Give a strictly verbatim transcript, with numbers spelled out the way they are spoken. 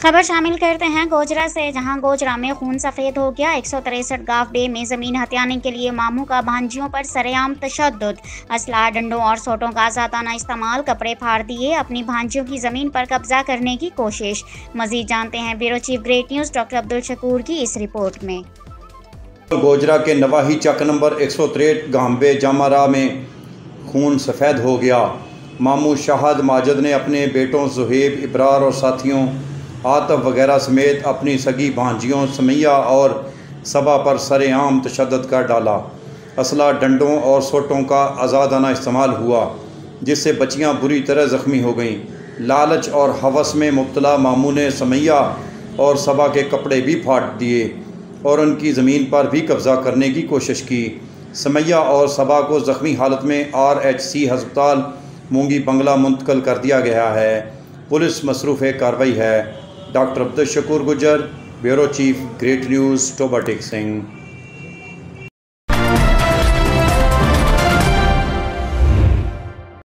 खबर शामिल करते हैं गोजरा से, जहां गोजरा में खून सफ़ेद हो गया। एक सौ तिरसठ गांव बे में ज़मीन हथियाने के लिए मामू का भांजियों पर सरेआम तशद्दुद, असलाह, डंडों और सोटों का आज़ादाना इस्तेमाल, कपड़े फाड़ दिए, अपनी भांजियों की ज़मीन पर कब्जा करने की कोशिश। मजीद जानते हैं bureau chief Great News doctor Abdul Shakoor की इस रिपोर्ट में। गोजरा के नवाही चक नंबर एक सौ तिरसठ गांव जामारा में खून सफ़ेद हो गया। मामू शाहद माजिद ने अपने बेटों जुहेब, इब्रार और साथियों आतफ वगैरह समेत अपनी सगी भांजियों समैया और सबा पर सरेआम तशद्दुद कर डाला। असला, डंडों और सोटों का आज़ादाना इस्तेमाल हुआ, जिससे बच्चियां बुरी तरह ज़ख्मी हो गईं। लालच और हवस में मुब्तला मामू ने समैया और सबा के कपड़े भी फाड़ दिए और उनकी ज़मीन पर भी कब्ज़ा करने की कोशिश की। समैया और सबा को ज़ख्मी हालत में आर एच सी हस्पताल मूंगी बंगला मुंतकिल कर दिया गया है। पुलिस मसरूफ़ कार्रवाई है। Doctor Abdul Shakoor Gujjar, bureau chief, Great News, Toba Tek Singh.